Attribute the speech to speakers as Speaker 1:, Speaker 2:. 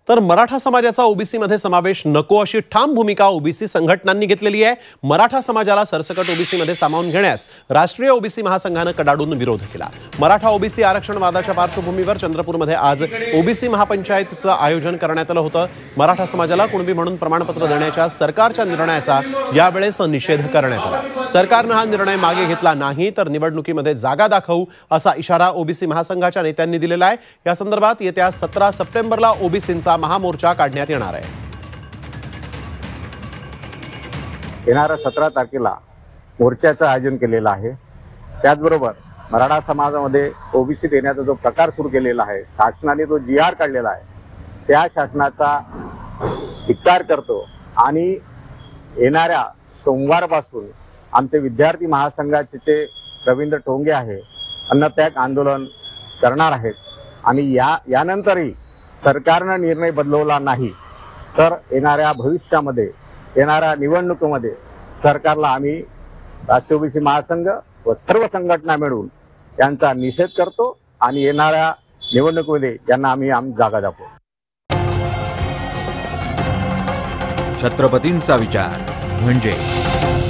Speaker 1: तर मराठा समाजाचा ओबीसी मध्ये समावेश नको अशी ठाम भूमिका ओबीसी संघटनांनी घेतलेली आहे। मराठा समाजाला सरसकट ओबीसी मध्ये सामावून घेण्यास राष्ट्रीय ओबीसी महासंघाने कडाडून विरोध केला। मराठा ओबीसी आरक्षण वादाच्या पार्श्वभूमीवर चंद्रपूरमध्ये आज ओबीसी महापंचायतचं आयोजन करण्यात आलं होतं। मराठा समाजाला कुणबी म्हणून प्रमाणपत्र देण्याच्या सरकारच्या निर्णयाचा यावेळेस निषेध करण्यात आला। सरकारने हा निर्णय मागे घेतला नाही तर निवडणुकीमध्ये जागा दाखवू असा इशारा ओबीसी महासंघाच्या नेत्यांनी दिलेला आहे। या संदर्भात येत्या 17 सप्टेंबरला ओबीसींचा महामोर्चा काढण्यात येणार आहे।
Speaker 2: येणाऱ्या 17 तारखेला मोर्चाचं आयोजन केलेलं आहे। त्याचबरोबर मराठा समाजामध्ये ओबीसी देण्याचा जो प्रकार सुरू केलेला आहे, शासनाने जो GR काढलेला आहे, त्या शासनाचा धिक्कार करतो आणि येणाऱ्या सोमवारपासून आमचे विद्यार्थी महासंघाचे रवींद्र टोंगे आहे अन्नत्याग आंदोलन करणार आहेत आणि यानंतरही सरकारनं निर्णय बदलवला नाही तर येणाऱ्या भविष्यामध्ये येणाऱ्या निवडणुकीमध्ये सरकारला आम्ही राष्ट्रीय ओबीसी महासंघ व सर्व संघटना मिळून यांचा निषेध करतो आणि येणाऱ्या निवडणुकीमध्ये यांना आम्ही जागा दाखवू।
Speaker 3: छत्रपतींचा विचार म्हणजे